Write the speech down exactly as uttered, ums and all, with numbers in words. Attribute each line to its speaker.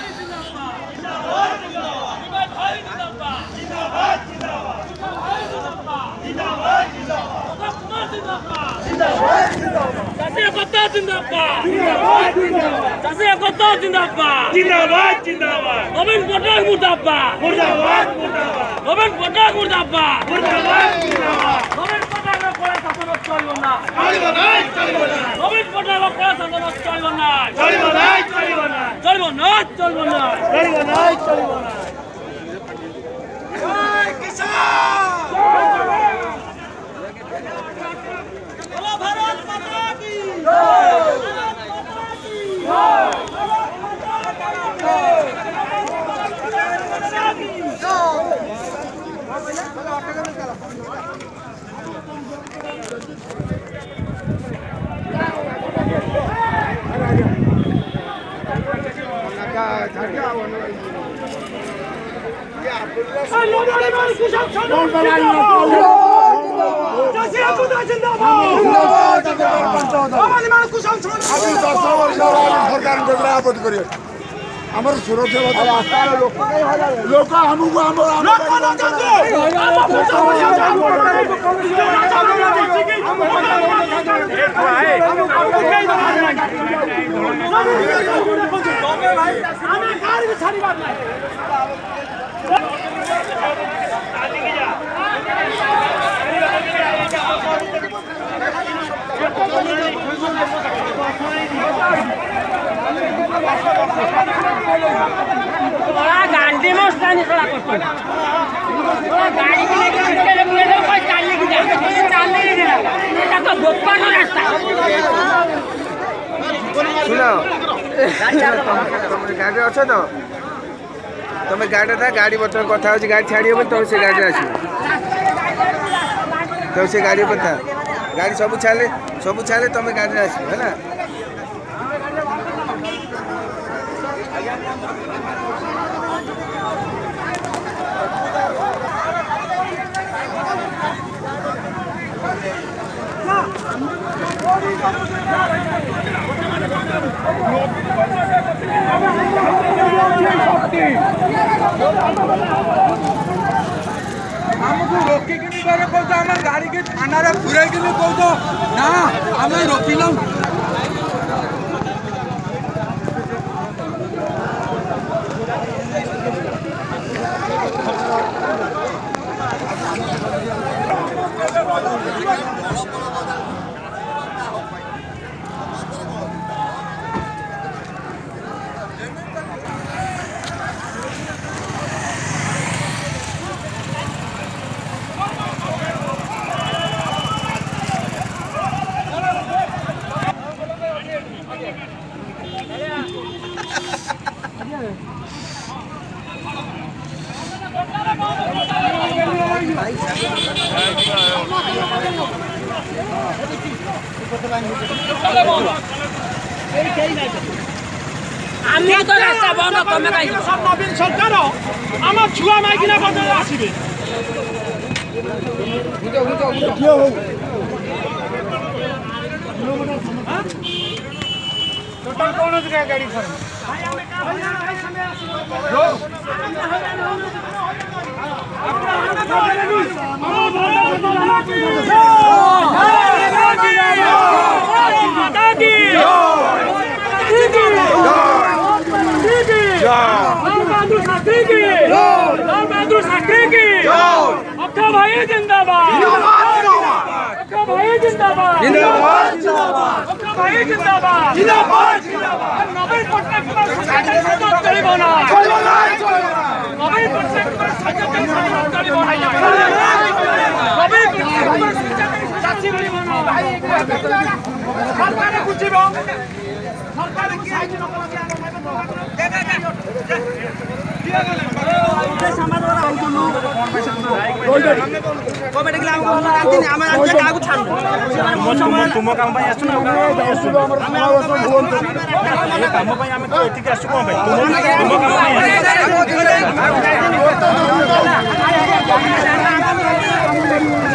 Speaker 1: नवीन पटनायक मुर्दाबाद मुर्दाबाद मुर्दाबाद नवीन पटनायक मुर्दाबाद मुर्दाबाद मुर्दाबाद नवीन पटनायक कोला शासन चलिबो ना चलिबो ना चलिबो ना नवीन पटनायक कोला शासन चलिबो ना चलिबो ना चलिबो ना चलिबो ना चलिबो ना चलिबो ना चलिबो ना जय किसान बोलो भारत माता की जय सुरक्षा लोक हमको गाड़ी में गाड़ी को लेकर कोई चालने की चालने नहीं देना तो गोपा का रास्ता
Speaker 2: सुनो गाड़ी अच्छे तो तुम गाड़ी था गाड़ी बर्तमान कथा हो गाड़ी छाड़ी तुम से गाड़ी आस तुम से गाड़ी पर था गाड़ी सब छाड़े सब छाड़े तुम गाड़ी आस है ना
Speaker 3: हमको रोकी कि नहीं करे कहतो हमर गाड़ी के थाना रे पुरे कि नहीं कहतो ना हमें रोकिलो
Speaker 1: आमी तो रास्ता बंद कमे काई सब नवीन सरकार आम छुआ माइकिना बंद आसीबे
Speaker 3: बुझो बुझो कियो हो टोटल कौन जगह गाड़ी खड़ी भाई हमें का भाई भाई समय रो अपना माता दी अक्का भाई जिंदाबाद अक्का भाई जिंदाबाद जिंदाबाद अक्का भाई जिंदाबाद जिंदाबाद नवीन पटनायक को सच्चा चली बना नवीन पटनायक को सच्चा चली बना नवीन पटनायक को सच्चा साथी बनी बना सरकार कुछ भी सरकार की आई न समाज वाला कोबे देखला हम बोला रांती ने हम राज्य कागु छान तुम काम भाई आसु ना हम ये काम भाई हम तो एठी आसु कोन भाई तुम काम भाई